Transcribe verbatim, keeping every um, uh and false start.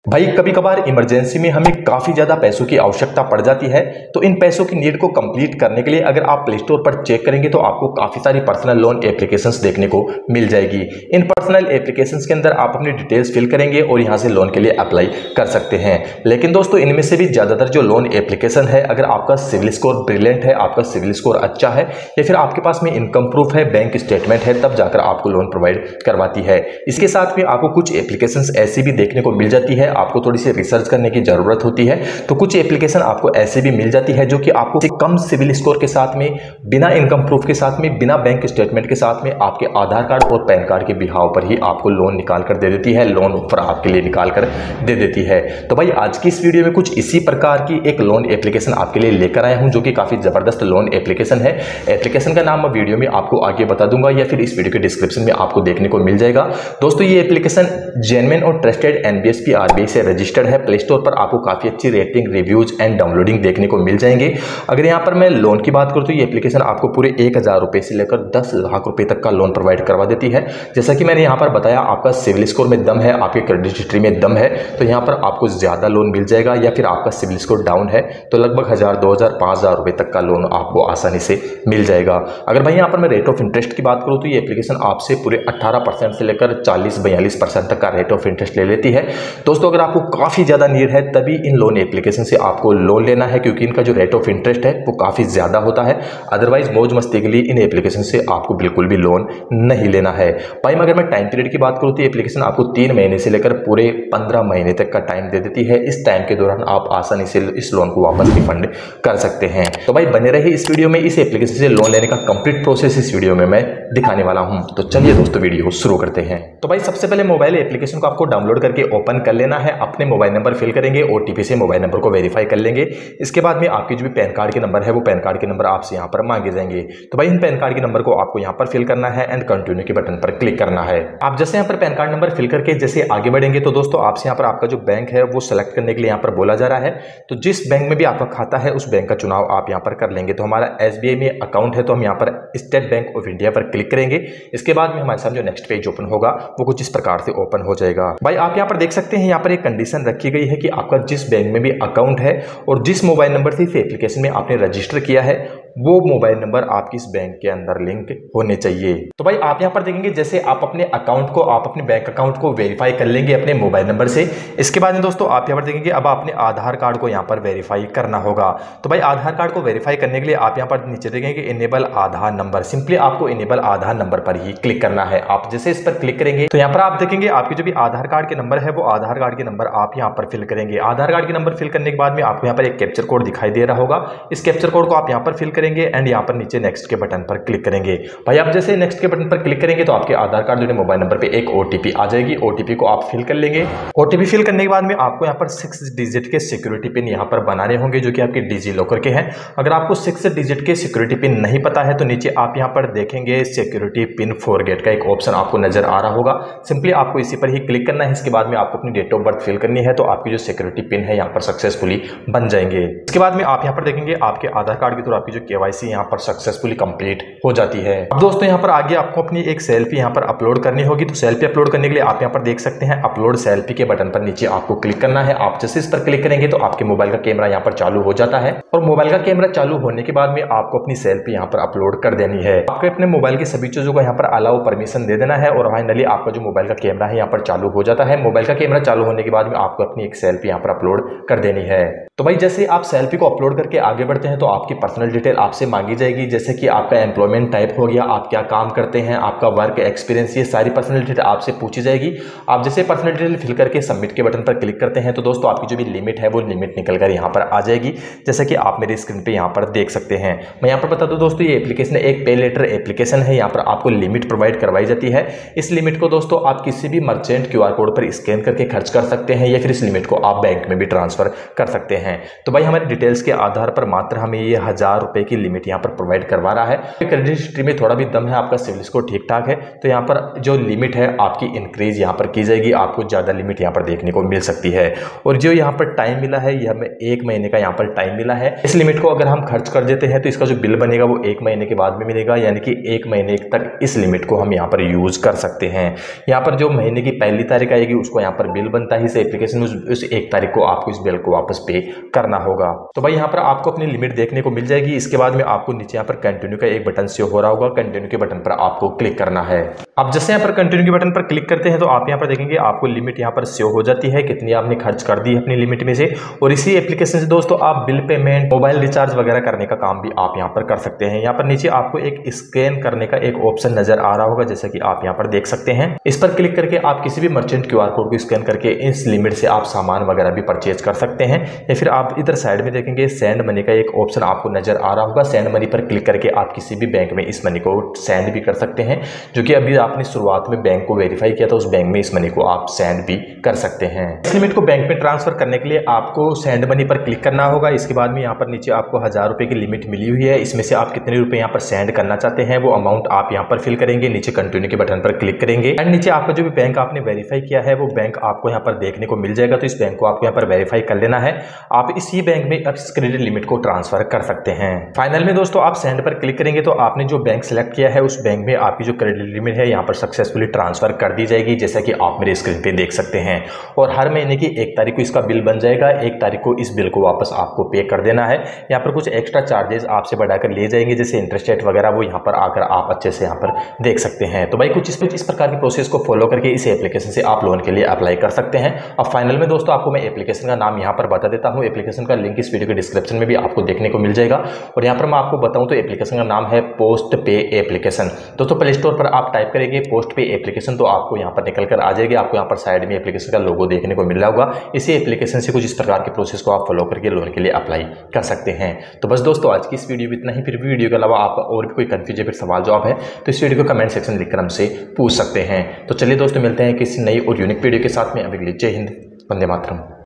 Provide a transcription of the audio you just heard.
भाई कभी कभार इमरजेंसी में हमें काफ़ी ज़्यादा पैसों की आवश्यकता पड़ जाती है, तो इन पैसों की नीड को कंप्लीट करने के लिए अगर आप प्ले स्टोर पर चेक करेंगे तो आपको काफ़ी सारी पर्सनल लोन एप्लीकेशंस देखने को मिल जाएगी। इन पर्सनल एप्लीकेशंस के अंदर आप अपनी डिटेल्स फिल करेंगे और यहाँ से लोन के लिए अप्लाई कर सकते हैं। लेकिन दोस्तों इनमें से भी ज़्यादातर जो लोन एप्लीकेशन है, अगर आपका सिविल स्कोर ब्रिलियंट है, आपका सिविल स्कोर अच्छा है या फिर आपके पास में इनकम प्रूफ है, बैंक स्टेटमेंट है, तब जाकर आपको लोन प्रोवाइड करवाती है। इसके साथ में आपको कुछ एप्लीकेशंस ऐसी भी देखने को मिल जाती है, आपको थोड़ी सी रिसर्च करने की जरूरत होती है। तो कुछ एप्लीकेशन आपको ऐसे भी मिल जाती है जो कि आपको कम सिविल स्कोर के साथ में, बिना इनकम प्रूफ के साथ में, बिना बैंक स्टेटमेंट के साथ में आपके आधार कार्ड और पैन कार्ड के बिहाव पर ही आपको लोन निकाल कर दे देती है, लोन ऑफर आपके लिए निकाल कर दे देती है। तो भाई आज की इस वीडियो में कुछ इसी प्रकार की एक लोन एप्लीकेशन आपके लिए लेकर आया हूं जो कि काफी जबरदस्त लोन एप्लीकेशन है। एप्लीकेशन का नाम मैं वीडियो में आपको आगे बता दूंगा या फिर इस वीडियो के डिस्क्रिप्शन में आपको देखने को मिल जाएगा। दोस्तों ये एप्लीकेशन जेन्युइन और ट्रस्टेड एनबीएसपी आरबीआई से रजिस्टर्ड है। प्ले स्टोर पर आपको काफी अच्छी रेटिंग, रिव्यूज एंड डाउनलोडिंग देखने को मिल जाएंगे। अगर यहाँ पर मैं लोन की बात करूँ तो ये एप्लीकेशन आपको पूरे एक हजार रुपए से लेकर दस लाख रुपए तक का लोन प्रोवाइड करवा देती है। जैसा कि मैंने यहाँ पर बताया, आपका सिविल स्कोर में दम है, आपके क्रेडिट हिस्ट्री में दम है, तो यहाँ पर आपको ज्यादा लोन मिल जाएगा। या फिर आपका सिविल स्कोर डाउन है तो लगभग हजार, दो हजार, पांच हजार रुपए तक का लोन आपको आसानी से मिल जाएगा। अगर भाई यहाँ पर मैं रेट ऑफ इंटरेस्ट की बात करूँ तो ये एप्लीकेशन आपसे पूरे अट्ठारह परसेंट से लेकर चालीस बयालीस परसेंट तक का रेट ऑफ इंटरेस्ट ले लेती है। दोस्तों अगर आपको काफी ज्यादा नीड है तभी इन लोन एप्लीकेशन से आपको लोन लेना है, क्योंकि इनका जो रेट ऑफ इंटरेस्ट है वो काफी ज्यादा होता है। अदरवाइज मौज मस्ती के लिए इन एप्लीकेशन से आपको बिल्कुल भी लोन नहीं लेना है। भाई अगर मैं टाइम पीरियड की बात करूँ तो एप्लीकेशन आपको तीन महीने से लेकर पूरे पंद्रह महीने तक का टाइम दे देती है। इस टाइम के दौरान आप आसानी से इस लोन को वापस रिफंड कर सकते हैं। तो भाई बने रहे इस वीडियो में, इस एप्लीकेशन से लोन लेने का कंप्लीट प्रोसेस इस वीडियो में मैं दिखाने वाला हूं। तो चलिए दोस्तों वीडियो शुरू करते हैं। तो भाई सबसे पहले मोबाइल एप्लीकेशन को आपको डाउनलोड करके ओपन कर लेना है। अपने मोबाइल नंबर फिल करेंगे, ओटीपी से मोबाइल नंबर को वेरीफाई कर लेंगे। इसके बाद में आपकी जो भी पैन कार्ड के नंबर है वो पैन कार्ड के नंबर आपसे यहाँ पर मांगे जाएंगे। तो भाई इन पैन कार्ड के नंबर को आपको यहाँ पर फिल करना है एंड कंटिन्यू के बटन पर क्लिक करना है। आप जैसे यहाँ पर पैन कार्ड नंबर फिल करके जैसे आगे बढ़ेंगे तो दोस्तों आपसे यहाँ पर आपका जो बैंक है वो सिलेक्ट करने के लिए यहाँ पर बोला जा रहा है। तो जिस बैंक में भी आपका खाता है उस बैंक का चुनाव आप यहाँ पर कर लेंगे। तो हमारा एसबीआई में अकाउंट है तो हम यहाँ पर स्टेट बैंक ऑफ इंडिया पर क्लिक करेंगे। इसके बाद में हमारे सामने जो नेक्स्ट पेज ओपन होगा वो कुछ इस प्रकार से ओपन हो जाएगा। भाई आप यहाँ पर देख सकते हैं, यहाँ पर एक कंडीशन रखी गई है कि आपका जिस बैंक में भी अकाउंट है और जिस मोबाइल नंबर से इस एप्लीकेशन में आपने रजिस्टर किया है वो मोबाइल नंबर आपकी इस बैंक के अंदर लिंक होने चाहिए। तो भाई आप यहाँ पर देखेंगे जैसे आप अपने अकाउंट को, आप अपने बैंक अकाउंट को वेरीफाई कर लेंगे अपने मोबाइल नंबर से। इसके बाद में दोस्तों आप यहाँ पर देखेंगे अब अपने आधार कार्ड को यहाँ पर वेरीफाई करना होगा। तो भाई आधार कार्ड को वेरीफाई करने के लिए आप यहाँ पर नीचे देखेंगे इनेबल आधार नंबर। सिंपली आपको इनेबल आधार नंबर पर ही क्लिक करना है। आप जैसे इस पर क्लिक करेंगे तो यहाँ पर आप देखेंगे आपके जो भी आधार कार्ड के नंबर है वो आधार कार्ड के नंबर आप यहाँ पर फिल करेंगे। आधार कार्ड के नंबर फिल करने के बाद में आपको यहाँ पर एक कैप्चर कोड दिखाई दे रहा होगा। इस कैप्चर कोड को आप यहाँ पर फिल करेंगे एंड यहाँ पर नीचे नेक्स्ट के बटन पर क्लिक करेंगे। भाई आप जैसे नेक्स्ट के बटन पर क्लिक करेंगे तो आपके आधार कार्ड जो मोबाइल नंबर पे एक ओटीपी आ जाएगी। ओटीपी को आप फिल कर लेंगे। ओटीपी फिल करने के बाद में आपको यहाँ पर सिक्स डिजिट के सिक्योरिटी पिन यहाँ पर बनाने होंगे जो कि आपके डिजी लॉकर के हैं। अगर आपको सिक्स डिजिट के सिक्योरिटी पिन नहीं पता है तो नीचे आप यहाँ पर देखेंगे सिक्योरिटी पिन फॉरगेट का एक ऑप्शन आपको नजर आ रहा होगा। सिंपली आपको इसी पर ही क्लिक करना है। इसके बाद में आपको अपनी डेट ऑफ बर्थ फिल करनी है तो आपकी जो सिक्योरिटी पिन है यहाँ पर सक्सेसफुली बन जाएंगे। इसके बाद में आप यहाँ पर देखेंगे आपके आधार कार्ड के थ्रू आपकी जो केवाईसी यहाँ पर सक्सेसफुली कंप्लीट हो जाती है। अब दोस्तों यहाँ पर आगे आपको अपनी एक सेल्फी यहाँ पर अपलोड करनी होगी। तो सेल्फी अपलोड करने के लिए आप यहाँ पर देख सकते हैं अपलोड सेल्फी के बटन पर नीचे आपको क्लिक करना है। आप जैसे इस पर क्लिक करेंगे तो आपके मोबाइल का कैमरा यहाँ पर चालू हो जाता है और मोबाइल का कैमरा चालू होने के बाद में आपको अपनी सेल्फी यहाँ पर अपलोड कर देनी है। आपको अपने मोबाइल की सभी चीजों को यहाँ पर अलाउ परमिशन दे देना है और फाइनली आपका जो मोबाइल का कैमरा है यहाँ पर चालू हो जाता है। मोबाइल का कैमरा चालू होने के बाद में आपको अपनी एक सेल्फी यहाँ पर अपलोड कर देनी है। तो भाई जैसे आप सेल्फी को अपलोड करके आगे बढ़ते हैं तो आपकी पर्सनल डिटेल आपसे मांगी जाएगी, जैसे कि आपका एम्प्लॉयमेंट टाइप हो गया, आप क्या काम करते हैं, आपका वर्क एक्सपीरियंस, ये सारी पर्सनल डिटेल आपसे पूछी जाएगी। आप जैसे पर्सनल डिटेल फिल करके सबमिट के बटन पर क्लिक करते हैं तो दोस्तों आपकी जो भी लिमिट है वो लिमिट निकल कर यहाँ पर आ जाएगी, जैसे कि आप मेरी स्क्रीन पे यहाँ पर देख सकते हैं। मैं यहाँ पर बता दूं दोस्तों ये एप्लीकेशन एक पे लेटर एप्लीकेशन है। यहाँ पर आपको लिमिट प्रोवाइड करवाई जाती है। इस लिमिट को दोस्तों आप किसी भी मर्चेंट क्यू आर कोड पर स्कैन करके खर्च कर सकते हैं या फिर इस लिमिट को आप बैंक में भी ट्रांसफर कर सकते हैं। तो भाई हमारे डिटेल्स के आधार पर मात्र हमें ये हज़ार रुपये की लिमिट यहाँ पर प्रोवाइड करवा रहा है। क्रेडिट हिस्ट्री में थोड़ा भी दम है, आपका सिविल स्कोर ठीक ठाक है, तो यहाँ पर जो लिमिट है आपकी इंक्रीज यहाँ पर की जाएगी, आपको ज़्यादा लिमिट यहाँ पर देखने को मिल सकती है। और जो यहाँ पर टाइम मिला है ये हमें एक महीने का यहाँ पर टाइम मिला है। इस लिमिट को अगर हम खर्च कर देते हैं तो इसका जो बिल बनेगा वो एक महीने के बाद में मिलेगा, यानी कि एक महीने तक इस लिमिट को हम यहाँ पर यूज कर सकते हैं। यहाँ पर जो महीने की पहली तारीख आएगी उसको यहाँ पर बिल बनता है, इस एप्लीकेशन में उस एक तारीख को आपको इस बिल को वापस पे करना होगा। तो भाई यहाँ पर आपको अपनी लिमिट देखने को मिल जाएगी। इसके बाद में आपको नीचे यहाँ पर कंटिन्यू का एक बटन शो हो रहा होगा, कंटिन्यू के बटन पर आपको क्लिक करना है। अब जैसे यहाँ पर कंटिन्यू के बटन पर क्लिक करते हैं तो आप यहाँ पर देखेंगे आपको लिमिट यहाँ पर शो हो जाती है, कितनी आपने खर्च कर दी अपनी लिमिट में से। और इसी एप्लीकेशन से दोस्तों आप बिल पेमेंट, मोबाइल रिचार्ज वगैरह करने का काम भी आप यहाँ पर कर सकते हैं। यहाँ पर नीचे आपको एक स्कैन करने का एक ऑप्शन नजर आ रहा होगा, जैसा कि आप यहाँ पर देख सकते हैं। इस पर क्लिक करके आप किसी भी मर्चेंट क्यूआर कोड को स्कैन करके इस लिमिट से आप सामान वगैरह भी परचेज कर सकते हैं। या फिर आप इधर साइड में देखेंगे सेंड मनी का एक ऑप्शन आपको नजर आ रहा होगा। सेंड मनी पर क्लिक करके आप किसी भी बैंक में इस मनी को सेंड भी कर सकते हैं, जो कि अभी आपने शुरुआत में बैंक को वेरीफाई किया था, उस बैंक में इस मनी को आप सेंड भी कर सकते हैं। इस लिमिट को बैंक में ट्रांसफर करने के लिए आपको सेंड मनी पर क्लिक करना होगा। इसके बाद में यहाँ पर नीचे आपको हजार रुपए की लिमिट मिली हुई है, इसमें से आप कितने रुपए यहाँ पर सेंड करना चाहते हैं वो अमाउंट आप यहाँ पर फिल करेंगे, नीचे कंटिन्यू के बटन पर क्लिक करेंगे एंड नीचे आपका जो भी बैंक आपने वेरीफाई किया है वो बैंक आपको यहाँ पर देखने को मिल जाएगा। तो इस बैंक को आपको यहाँ पर वेरीफाई कर लेना है, आप इसी बैंक में अब क्रेडिट लिमिट को ट्रांसफर कर सकते हैं। फाइनल में दोस्तों आप सेंड पर क्लिक करेंगे तो आपने जो बैंक सेलेक्ट किया है उस बैंक में आपकी जो क्रेडिट लिमिट है यहाँ पर सक्सेसफुली ट्रांसफर कर दी जाएगी, जैसा कि आप मेरे स्क्रीन पे देख सकते हैं। और हर महीने की एक तारीख को इसका बिल बन जाएगा, एक तारीख को इस बिल को वापस आपको पे कर देना है। यहाँ पर कुछ एक्स्ट्रा चार्जेस आपसे बढ़ाकर लिए जाएंगे, जैसे इंटरेस्ट रेट वगैरह, वो यहाँ पर आकर आप अच्छे से यहाँ पर देख सकते हैं। तो भाई कुछ इस, इस प्रकार की प्रोसेस को फॉलो करके इस एप्लीकेशन से आप लोन के लिए अप्लाई कर सकते हैं। अब फाइनल में दोस्तों आपको मैं एप्लीकेशन का नाम यहाँ पर बता देता हूँ। एप्लीकेशन का लिंक इस वीडियो के डिस्क्रिप्शन में भी आपको देखने को मिल जाएगा। और यहाँ पर मैं आपको बताऊँ तो एप्लीकेशन का नाम है पोस्ट पे एप्लीकेशन। दोस्तों प्ले स्टोर पर आप टाइप करेंगे पोस्ट पे एप्लीकेशन तो आपको यहाँ पर निकल कर आ जाएगी। आपको यहाँ पर साइड में एप्लीकेशन का लोगो देखने को मिल रहा होगा। इसी एप्लीकेशन से कुछ इस प्रकार के प्रोसेस को आप फॉलो करके लोन के लिए अप्लाई कर सकते हैं। तो बस दोस्तों आज की इस वीडियो में इतना ही। फिर भी वीडियो के अलावा आप और भी कोई कंफ्यूज या फिर सवाल जवाब है तो इस वीडियो को कमेंट सेक्शन में लिखकर हमसे पूछ सकते हैं। तो चलिए दोस्तों मिलते हैं किसी नई और यूनिक वीडियो के साथ में। अभी के लिए जय हिंद, वंदे मातरम।